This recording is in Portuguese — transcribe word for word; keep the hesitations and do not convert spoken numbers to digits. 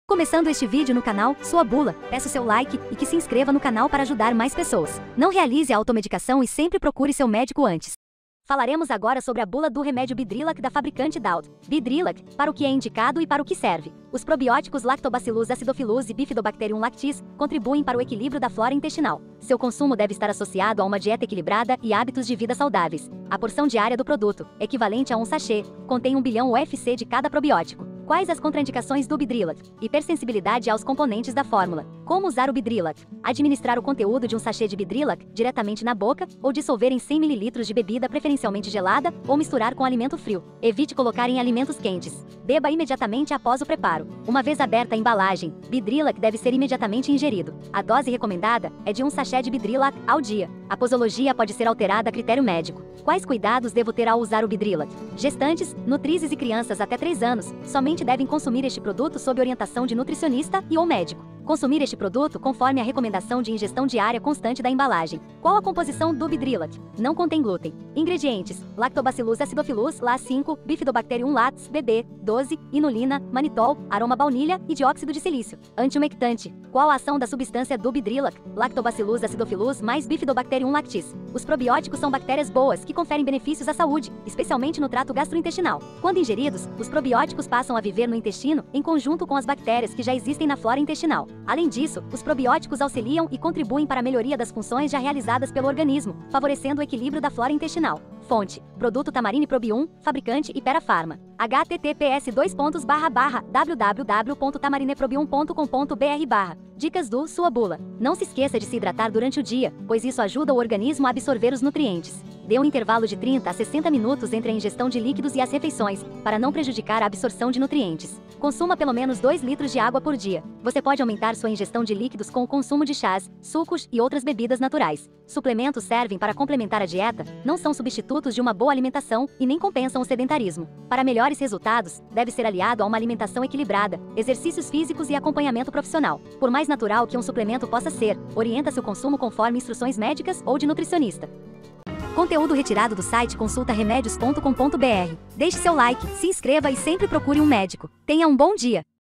Começando este vídeo no canal Sua Bula, peço seu like e que se inscreva no canal para ajudar mais pessoas. Não realize a automedicação e sempre procure seu médico antes. Falaremos agora sobre a bula do remédio Bidrilac da fabricante Daud. Bidrilac, para o que é indicado e para o que serve. Os probióticos Lactobacillus acidophilus e Bifidobacterium lactis contribuem para o equilíbrio da flora intestinal. Seu consumo deve estar associado a uma dieta equilibrada e hábitos de vida saudáveis. A porção diária do produto, equivalente a um sachê, contém um bilhão U F C de cada probiótico. Quais as contraindicações do Bidrilac? Hipersensibilidade aos componentes da fórmula. Como usar o Bidrilac? Administrar o conteúdo de um sachê de Bidrilac diretamente na boca ou dissolver em cem mililitros de bebida preferencialmente gelada ou misturar com alimento frio. Evite colocar em alimentos quentes. Beba imediatamente após o preparo. Uma vez aberta a embalagem, Bidrilac deve ser imediatamente ingerido. A dose recomendada é de um sachê de Bidrilac ao dia. A posologia pode ser alterada a critério médico. Quais cuidados devo ter ao usar o Bidrilac? Gestantes, nutrizes e crianças até três anos somente devem consumir este produto sob orientação de nutricionista e ou médico. Consumir este produto conforme a recomendação de ingestão diária constante da embalagem. Qual a composição do Bidrilac? Não contém glúten. Ingredientes: Lactobacillus acidophilus L A cinco, Bifidobacterium lactis B B doze, inulina, manitol, aroma baunilha e dióxido de silício. Antiumectante. Qual a ação da substância do Bidrilac? Lactobacillus acidophilus mais Bifidobacterium lactis. Os probióticos são bactérias boas que conferem benefícios à saúde, especialmente no trato gastrointestinal. Quando ingeridos, os probióticos passam a viver no intestino em conjunto com as bactérias que já existem na flora intestinal. Além disso, os probióticos auxiliam e contribuem para a melhoria das funções já realizadas pelo organismo, favorecendo o equilíbrio da flora intestinal. Fonte: Produto Tamarine Probi um, fabricante Hypera Pharma. H T T P S dois pontos barra barra w w w ponto tamarineprobi um ponto com ponto b r barra. Dicas do Sua Bula. Não se esqueça de se hidratar durante o dia, pois isso ajuda o organismo a absorver os nutrientes. Dê um intervalo de trinta a sessenta minutos entre a ingestão de líquidos e as refeições, para não prejudicar a absorção de nutrientes. Consuma pelo menos dois litros de água por dia. Você pode aumentar sua ingestão de líquidos com o consumo de chás, sucos e outras bebidas naturais. Suplementos servem para complementar a dieta, não são substitutos de uma boa alimentação e nem compensam o sedentarismo. Para melhores resultados, deve ser aliado a uma alimentação equilibrada, exercícios físicos e acompanhamento profissional. Por mais natural que um suplemento possa ser, orienta-se o consumo conforme instruções médicas ou de nutricionista. Conteúdo retirado do site consulta remédios ponto com ponto b r. Deixe seu like, se inscreva e sempre procure um médico. Tenha um bom dia!